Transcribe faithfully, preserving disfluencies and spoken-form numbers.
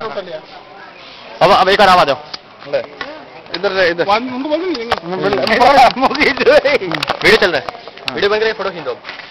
अब अब एक आराम आ जाओ इधर इधर वीडियो चल रहा है वीडियो बन रही है फोटो खींच दो